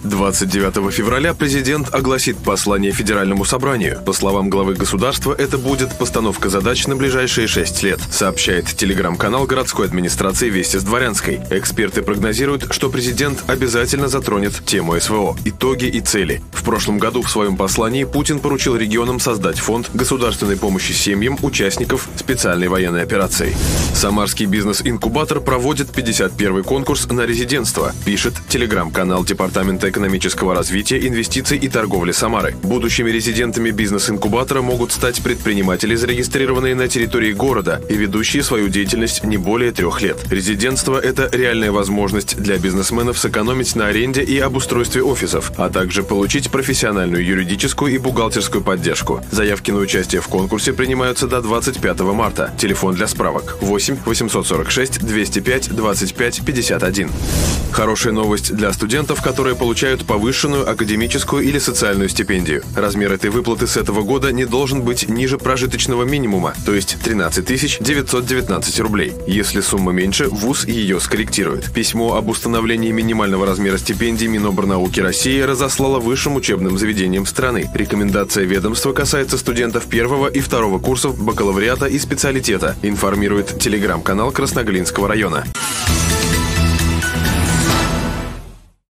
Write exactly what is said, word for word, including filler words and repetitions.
двадцать девятого февраля президент огласит послание Федеральному собранию. По словам главы государства, это будет постановка задач на ближайшие шесть лет, сообщает телеграм-канал городской администрации «Вести с Дворянской». Эксперты прогнозируют, что президент обязательно затронет тему эс вэ о, итоги и цели. В прошлом году в своем послании Путин поручил регионам создать фонд государственной помощи семьям участников специальной военной операции. Самарский бизнес-инкубатор проводит пятьдесят первый конкурс на резидентство, пишет телеграм-канал Департамента экономического развития, инвестиций и торговли Самары. Будущими резидентами бизнес-инкубатора могут стать предприниматели, зарегистрированные на территории города и ведущие свою деятельность не более трех лет. Резидентство – это реальная возможность для бизнесменов сэкономить на аренде и обустройстве офисов, а также получить профессиональную юридическую и бухгалтерскую поддержку. Заявки на участие в конкурсе принимаются до двадцать пятого марта. Телефон для справок восемь восемьсот сорок шесть двести пять двадцать пять пятьдесят один. Хорошая новость для студентов, которые получают повышенную академическую или социальную стипендию. Размер этой выплаты с этого года не должен быть ниже прожиточного минимума, то есть тринадцать тысяч девятьсот девятнадцать рублей. Если сумма меньше, вуз ее скорректирует. Письмо об установлении минимального размера стипендий Минобрнауки России разослало высшим учебным заведениям страны. Рекомендация ведомства касается студентов первого и второго курсов бакалавриата и специалитета, информирует телеграм-канал Красноглинского района.